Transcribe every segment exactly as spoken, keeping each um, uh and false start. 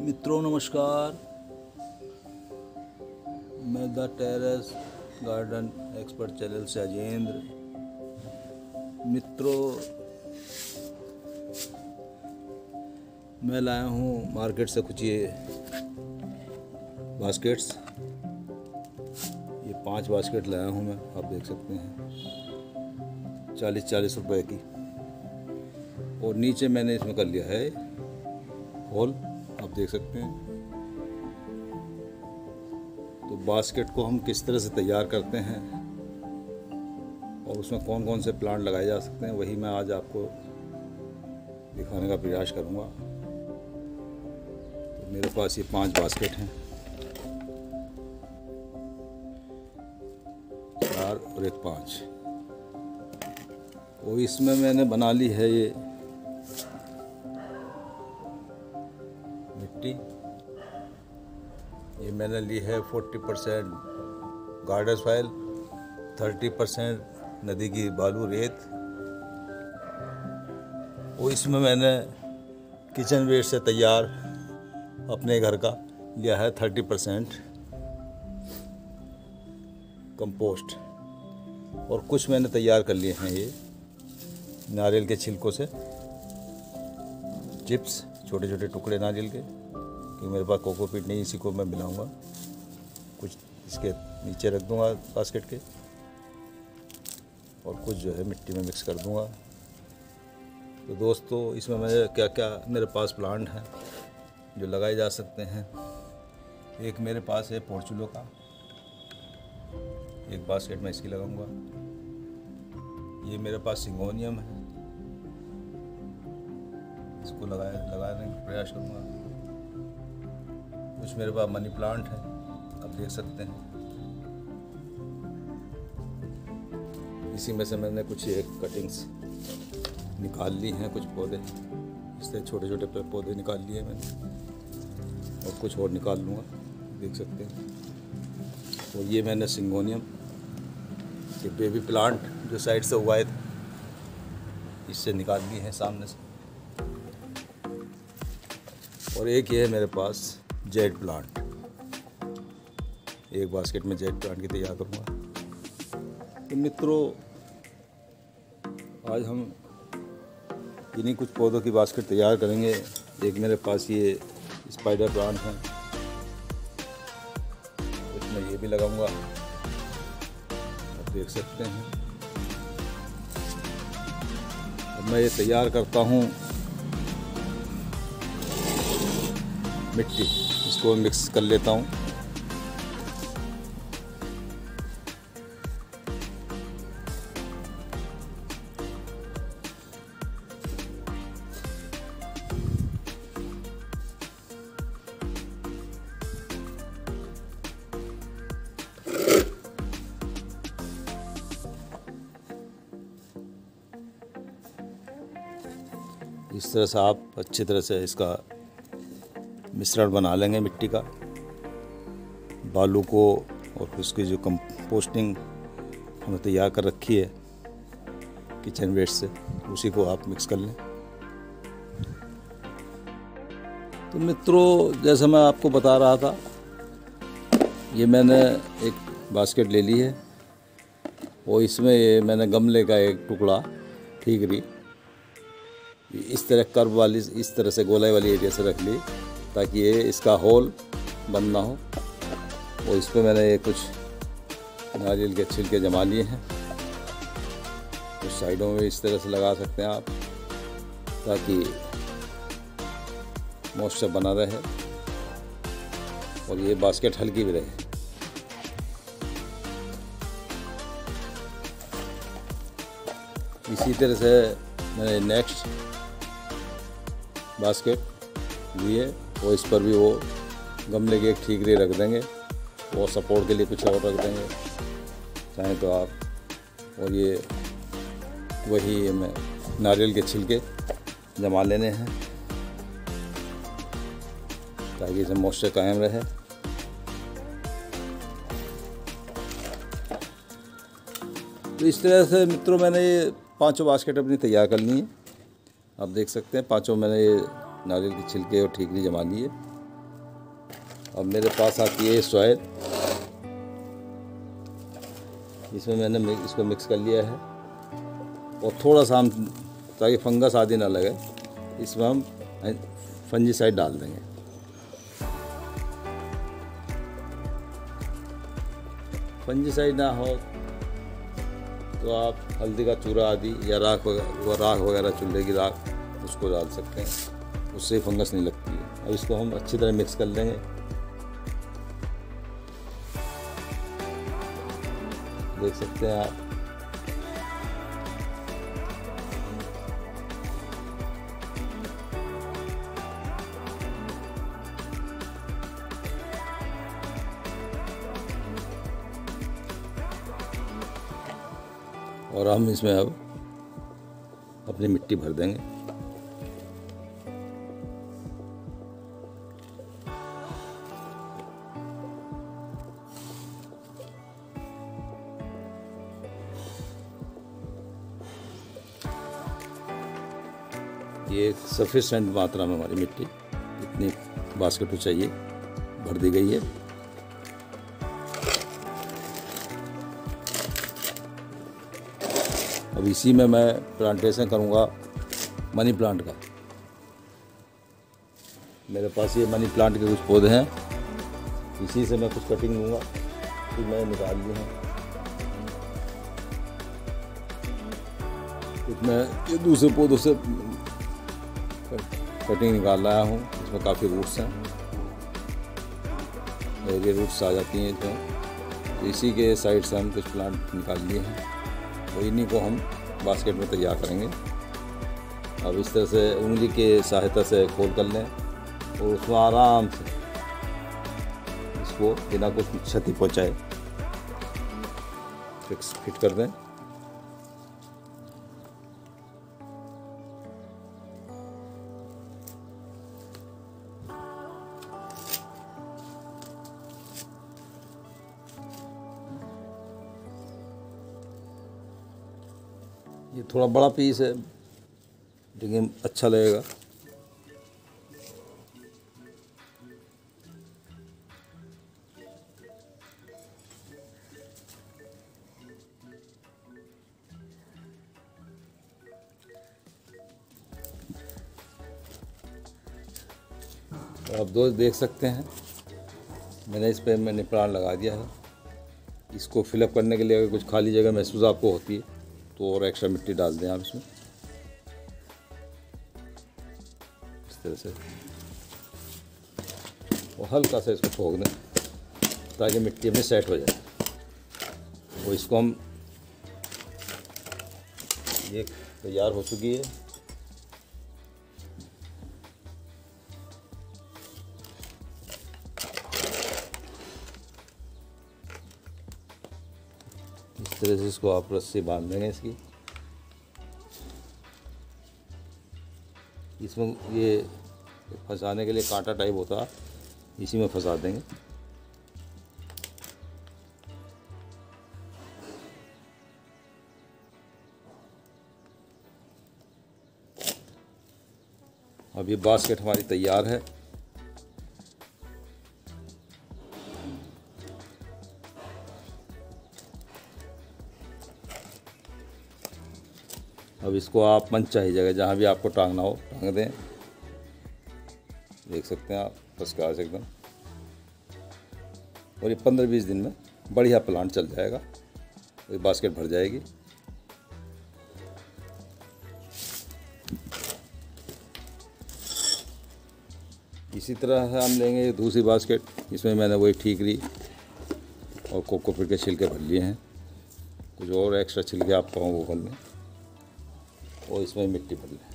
मित्रों नमस्कार। मैं the terrace garden expert channel से अजेंद्र। मित्रों, मैं लाया हूँ मार्केट से कुछ ये बास्केट्स। ये पांच बास्केट लाया हूँ मैं, आप देख सकते हैं, चालीस चालीस रुपए की। और नीचे मैंने इसमें कर लिया है होल, आप देख सकते हैं। तो बास्केट को हम किस तरह से तैयार करते हैं और उसमें कौन कौन से प्लांट लगाए जा सकते हैं, वही मैं आज आपको दिखाने का प्रयास करूंगा। तो मेरे पास ये पांच बास्केट हैं, चार और एक पाँच। और इसमें मैंने बना ली है ये मिट्टी। ये मैंने ली है चालीस परसेंट गार्डन सॉइल, तीस परसेंट नदी की बालू रेत। और इसमें मैंने किचन वेस्ट से तैयार अपने घर का लिया है तीस परसेंट कंपोस्ट। और कुछ मैंने तैयार कर लिए हैं ये नारियल के छिलकों से चिप्स, छोटे छोटे टुकड़े नारियल के, क्योंकि मेरे पास कोकोपीट नहीं, इसी को मैं मिलाऊंगा। कुछ इसके नीचे रख दूंगा बास्केट के, और कुछ जो है मिट्टी में मिक्स कर दूंगा। तो दोस्तों, इसमें मैं क्या क्या मेरे पास प्लांट हैं जो लगाए जा सकते हैं। एक मेरे पास है पोर्चुलो का, एक बास्केट में इसकी लगाऊंगा। ये मेरे पास सिंगोनियम है, इसको लगाए लगाने का प्रयास करूँगा। कुछ मेरे पास मनी प्लांट है, आप देख सकते हैं। इसी में से मैंने कुछ एक कटिंग्स निकाल ली हैं, कुछ पौधे इससे छोटे छोटे पौधे निकाल लिए मैंने, और कुछ और निकाल लूँगा, देख सकते हैं। और ये मैंने सिंगोनियम ये बेबी प्लांट जो साइड से उगाए थे, इससे निकाल लिए हैं सामने से। और एक ये है मेरे पास जेड प्लांट, एक बास्केट में जेड प्लांट की तैयार करूँगा। तो मित्रों, आज हम इन्हीं कुछ पौधों की बास्केट तैयार करेंगे। एक मेरे पास ये स्पाइडर प्लांट है, इसमें ये भी लगाऊंगा, आप देख सकते हैं। अब मैं ये तैयार करता हूँ मिट्टी, इसको मिक्स कर लेता हूँ। इस तरह से आप अच्छी तरह से इसका मिश्रण बना लेंगे मिट्टी का, बालू को, और उसकी जो कंपोस्टिंग हमने तैयार कर रखी है किचन वेस्ट से, उसी को आप मिक्स कर लें। तो मित्रों, जैसे मैं आपको बता रहा था, ये मैंने एक बास्केट ले ली है, और इसमें ये मैंने गमले का एक टुकड़ा ठीकरी इस तरह कर्व वाली, इस तरह से गोलाई वाली एरिया से रख ली, ताकि ये इसका होल बंद ना हो। और इस पर मैंने ये कुछ नारियल के छिलके जमा लिए हैं, कुछ साइडों में इस तरह से लगा सकते हैं आप, ताकि मॉइस्चर बना रहे और ये बास्केट हल्की भी रहे। इसी तरह से मैंने नेक्स्ट बास्केट लिए, और इस पर भी वो गमले के एक ठीकरे रख देंगे, और सपोर्ट के लिए कुछ और रख देंगे चाहे तो आप। और ये वही में नारियल के छिलके जमा लेने हैं, ताकि इसे मॉइस्चर कायम रहे। तो इस तरह से मित्रों, मैंने ये पांचों बास्केट अपनी तैयार कर ली हैं, आप देख सकते हैं। पांचों मैंने ये नारियल के छिलके और ठीकरी जमा लिए, अब मेरे पास आती है सॉइल, इसमें मैंने मिक्स, इसको मिक्स कर लिया है और थोड़ा सा हम, ताकि फंगस आदि ना लगे, इसमें हम फंजीसाइड डाल देंगे। फंजीसाइड ना हो तो आप हल्दी का चूरा आदि या राख वगैरह राख वगैरह चूल्हे की राख उसको डाल सकते हैं, उससे फंगस नहीं लगती है। अब इसको हम अच्छी तरह मिक्स कर लेंगे। देख सकते हैं आप, और हम इसमें अब अपनी मिट्टी भर देंगे। ये सफिशिएंट मात्रा में हमारी मिट्टी इतनी बास्केट को चाहिए भर दी गई है। अब इसी में मैं प्लांटेशन करूँगा मनी प्लांट का। मेरे पास ये मनी प्लांट के कुछ पौधे हैं, इसी से मैं कुछ कटिंग लूँगा, फिर मैं निकाल ली हूँ। मैं ये दूसरे पौधों से कटिंग निकाल लाया हूँ, इसमें काफ़ी रूट्स हैं, ये रूट्स आ जाती हैं इसमें। तो इसी के साइड से हम कुछ प्लांट निकाल लिए हैं और इन्हीं को हम बास्केट में तैयार करेंगे। अब इस तरह से उंगली के सहायता से खोल कर लें और उसमें आराम से इसको बिना कुछ क्षति पहुँचाए फिक्स फिट कर दें। ये थोड़ा बड़ा पीस है लेकिन अच्छा लगेगा। आप दोस्त देख सकते हैं, मैंने इस पे मैंने प्लांट लगा दिया है। इसको फिलअप करने के लिए अगर कुछ खाली जगह महसूस आपको होती है तो और एक्स्ट्रा मिट्टी डाल दें आप इसमें, इस तरह से, और हल्का सा इसको ठोक दें ताकि मिट्टी में सेट हो जाए। वो इसको हम, ये तैयार हो चुकी है। इस तरह से इसको आप रस्सी बांध देंगे इसकी। इसमें ये फंसाने के लिए कांटा टाइप होता है, इसी में फंसा देंगे। अब ये बास्केट हमारी तैयार है। अब इसको आप मनचाही जगह जहाँ भी आपको टांगना हो टांग दें। देख सकते हैं आप, फर्स्ट क्लास एकदम। और ये पंद्रह बीस दिन में बढ़िया प्लांट चल जाएगा, ये बास्केट भर जाएगी। इसी तरह हम लेंगे दूसरी बास्केट, इसमें मैंने वही ठीकरी और कोकोपीट के छिलके भर लिए हैं। कुछ और एक्स्ट्रा छिलके आप पाओ वो भर लें और इसमें मिट्टी भर लें।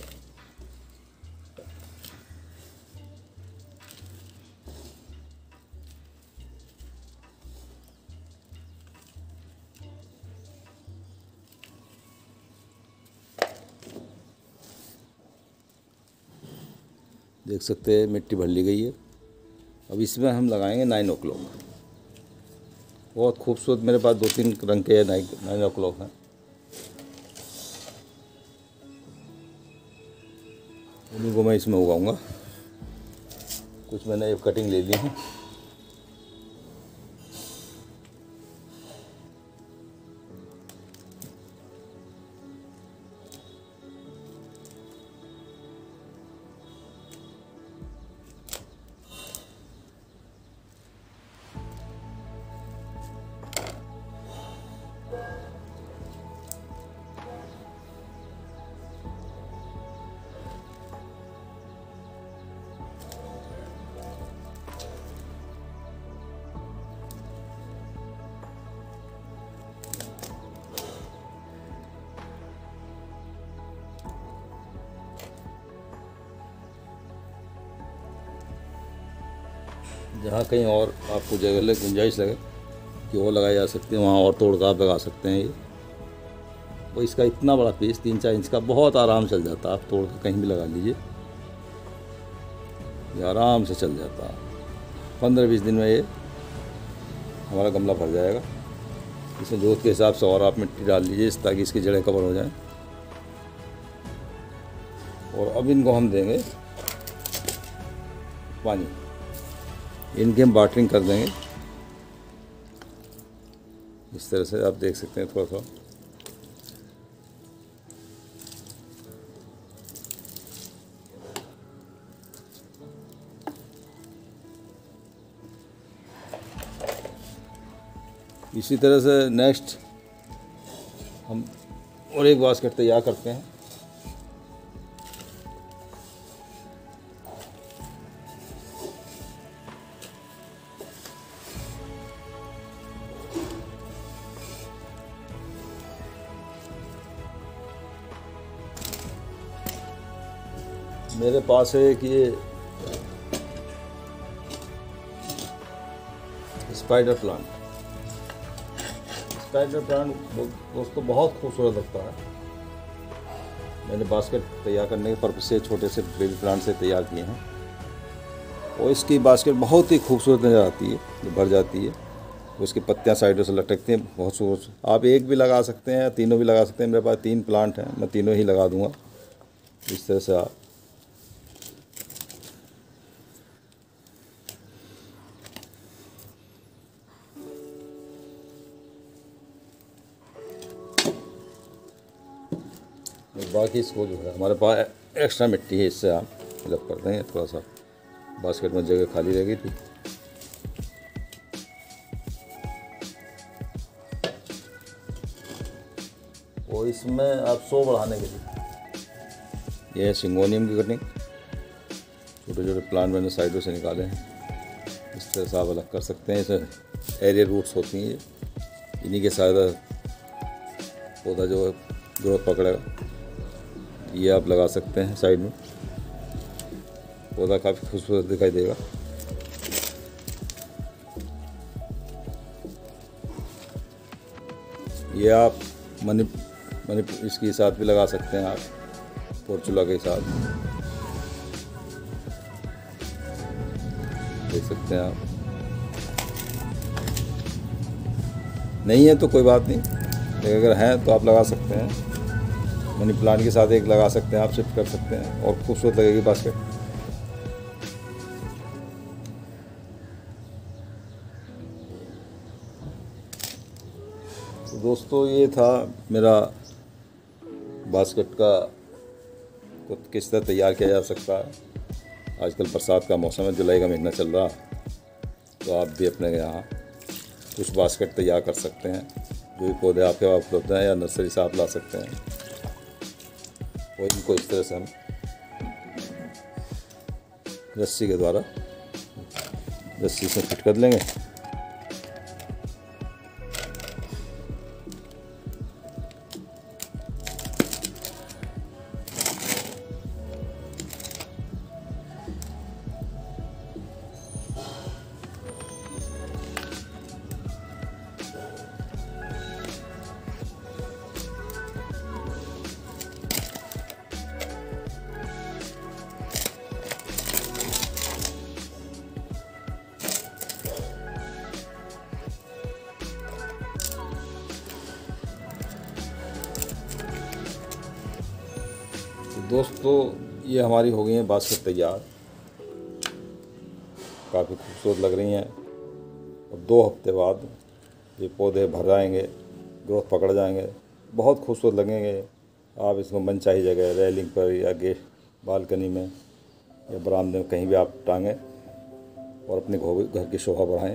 देख सकते हैं मिट्टी भर ली गई है। अब इसमें हम लगाएंगे नाइन ओ क्लॉक। बहुत खूबसूरत, मेरे पास दो तीन रंग के नाइन ओ क्लॉक हैं। उन्हीं को मैं इसमें उगाऊंगा। कुछ मैंने एक कटिंग ले ली है। जहाँ कहीं और आपको जगह लगे, गुंजाइश लगे कि और लगाई जा सकती है, वहाँ और तोड़ कर आप लगा सकते हैं। ये वो इसका इतना बड़ा पीस तीन चार इंच का बहुत आराम चल जाता है। आप तोड़ कर कहीं भी लगा लीजिए, ये आराम से चल जाता है। पंद्रह बीस दिन में ये हमारा गमला भर जाएगा। इसमें जोत के हिसाब से और आप मिट्टी डाल लीजिए ताकि इसकी जड़ें कवर हो जाएं। और अब इनको हम देंगे पानी, इनकी हम वाटरिंग कर देंगे। इस तरह से आप देख सकते हैं थोड़ा थोड़ा। इसी तरह से नेक्स्ट हम और एक बास्केट तैयार करते हैं। मेरे पास है कि ये स्पाइडर प्लांट स्पाइडर प्लांट दोस्तों बहुत खूबसूरत लगता है। मैंने बास्केट तैयार करने के पर्पज से छोटे से बेबी प्लांट से तैयार किए हैं और इसकी बास्केट बहुत ही खूबसूरत नज़र आती है, जो भर जाती है। उसकी पत्तियां साइडों से लटकती हैं, बहुत खूबसूरत। आप एक भी लगा सकते हैं, तीनों भी लगा सकते हैं। मेरे पास तीन प्लांट हैं, मैं तीनों ही लगा दूंगा। इस तरह से आप बाकी इसको जो है हमारे पास एक्स्ट्रा मिट्टी है, इससे आप फिलअप कर देंगे। थोड़ा सा बास्केट में जगह खाली रह गई थी। और इसमें आप सौ बढ़ाने के लिए ये है सिंगोनियम की कटिंग। छोटे छोटे प्लांट मैंने साइडों से निकाले हैं। इस तरह से आप अलग कर सकते हैं। इसमें एरियल रूट्स होती हैं, इन्हीं के साथ पौधा जो है ग्रोथ पकड़ेगा। ये आप लगा सकते हैं साइड में, पौधा काफ़ी खूबसूरत दिखाई देगा। ये आप मनी मनी इसके साथ भी लगा सकते हैं, आप पोर्चुला के साथ देख सकते हैं आप। नहीं है तो कोई बात नहीं, लेकिन अगर है तो आप लगा सकते हैं। मनी प्लांट के साथ एक लगा सकते हैं, आप शिफ्ट कर सकते हैं और खूबसूरत लगेगी बास्केट। तो दोस्तों ये था मेरा बास्केट का को किस तरह तैयार किया जा सकता है। आजकल बरसात का मौसम है, जुलाई का महीना चल रहा, तो आप भी अपने यहाँ कुछ बास्केट तैयार कर सकते हैं। जो भी पौधे आपके पास उपलब्ध हैं या नर्सरी से आप ला सकते हैं। और इनको इस तरह से हम रस्सी के द्वारा रस्सी से फिट कर लेंगे। दोस्तों ये हमारी हो गई है बास्केट तैयार। काफ़ी खूबसूरत लग रही हैं। और दो हफ्ते बाद ये पौधे भर जाएंगे, ग्रोथ पकड़ जाएंगे, बहुत खूबसूरत लगेंगे। आप इसको मनचाही जगह रेलिंग पर या गेट बालकनी में या बरामदे में कहीं भी आप टांगें और अपने घर की शोभा बढ़ाएं।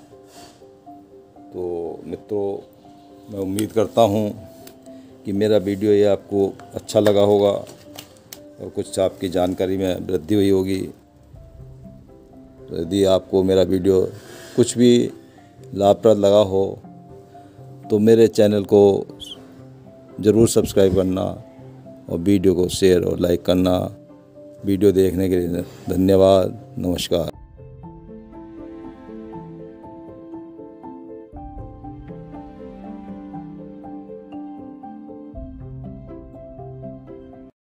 तो मित्रों, मैं उम्मीद करता हूं कि मेरा वीडियो ये आपको अच्छा लगा होगा और कुछ आपकी जानकारी में वृद्धि हुई होगी। तो यदि आपको मेरा वीडियो कुछ भी लाभप्रद लगा हो तो मेरे चैनल को ज़रूर सब्सक्राइब करना और वीडियो को शेयर और लाइक करना। वीडियो देखने के लिए धन्यवाद। नमस्कार।